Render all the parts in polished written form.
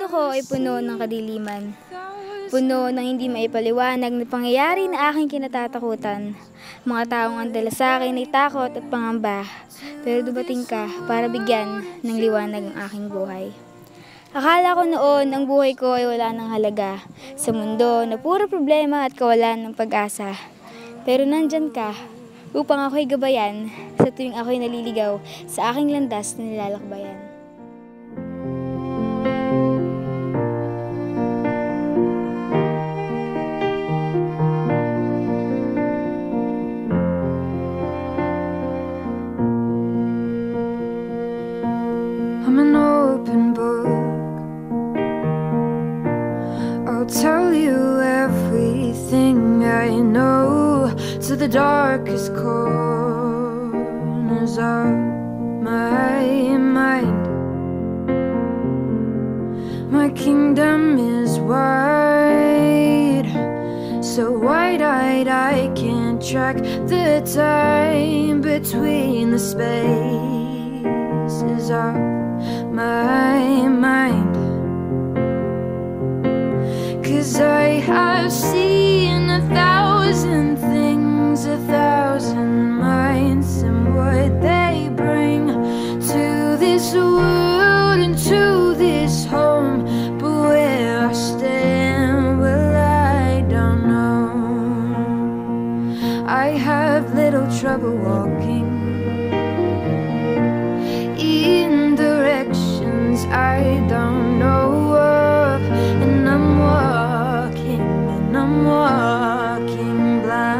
puso ko ay puno ng kadiliman. Puno ng hindi maipaliwanag na pangyayari na aking kinatatakutan. Mga taong andala sa akin ay takot at pangamba, pero dumating ka para bigyan ng liwanag ang aking buhay. Akala ko noon ang buhay ko ay wala ng halaga sa mundo na puro problema at kawalan ng pag-asa. Pero nandyan ka upang ako'y gabayan sa tuwing ako'y naliligaw sa aking landas na nilalakbayan. I'm an open book. I'll tell you everything I know to the darkest corners of my mind. My kingdom is wide, so wide-eyed I can't track the time between the spaces of my mind. 'Cause I have seen 1,000 things, 1,000 minds, and what they bring to this world and to this home. But where I stand, well, I don't know. I have little trouble walking in directions I don't know of, and I'm walking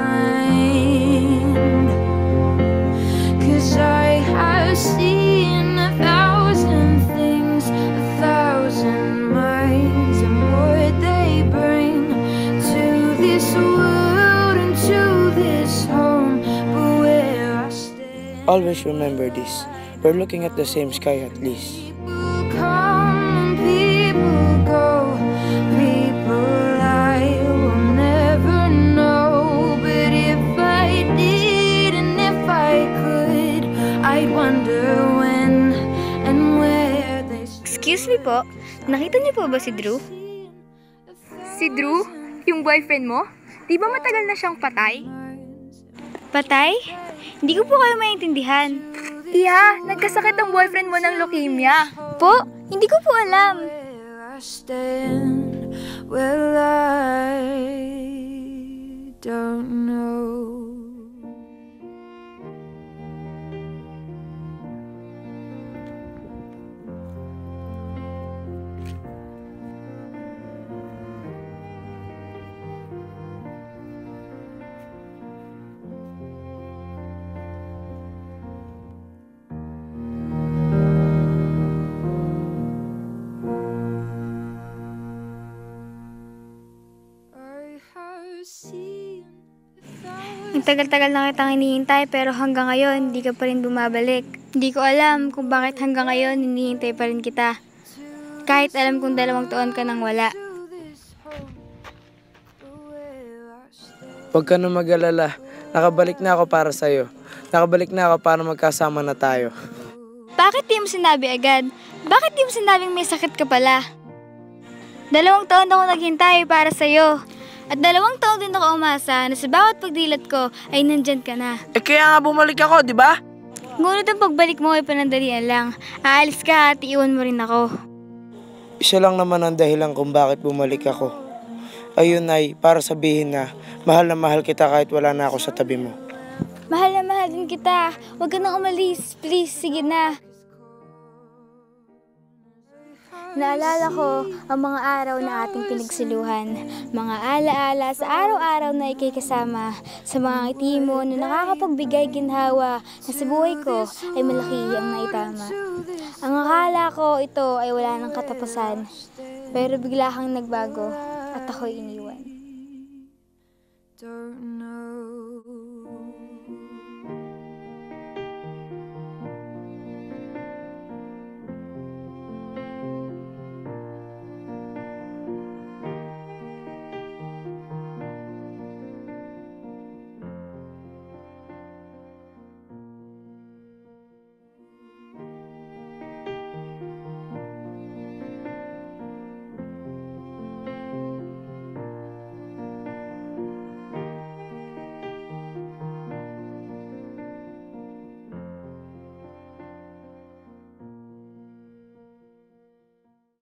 blind. 'Cause I have seen 1,000 things, 1,000 minds, and what they bring to this world and to this home. But where I stand, Always remember this. We're looking at the same sky at least. people come and people go, people I will never know. But if I did and if I could, I'd wonder when and where they Excuse me po, nakita niyo po ba si Drew? Si Drew? Yung boyfriend mo? Di ba matagal na siyang patay? Patay? Hindi ko po kayo maintindihan. Iya, nagkasakit ang boyfriend mo ng leukemia. Po? Hindi ko po alam. where I stand, well, I don't know. Ang tagal-tagal na kitang hinihintay pero hanggang ngayon hindi ka pa rin bumabalik. Hindi ko alam kung bakit hanggang ngayon hinihintay pa rin kita. Kahit alam kong 2 taon ka nang wala. Huwag ka na mag-alala. Nakabalik na ako para sa'yo. Nakabalik na ako para magkasama na tayo. Bakit di mo sinabi agad? Bakit di mo sinabing may sakit ka pala? 2 taon ako naghintay para sa'yo. At 2 taon din ako umasa na sa bawat pagdilat ko ay nandyan ka na. Kaya nga bumalik ako, di ba? Ngunit ang pagbalik mo ay panandalian lang. Aalis ka at iiwan mo rin ako. Isa lang naman ang dahilan kung bakit bumalik ako. Ayun ay para sabihin na mahal kita kahit wala na ako sa tabi mo. Mahal na mahal din kita. Huwag ka nang umalis. Please, sige na. Naalala ko ang mga araw na ating pinagsiluhan, mga alaala sa araw-araw na ikay kasama, sa mga ngiti mo na nakakapagbigay ginhawa na sa buhay ko ay malaki ang naitama. Ang akala ko ito ay wala ng katapusan, pero bigla kang nagbago at ako'y iniwan. Don't know.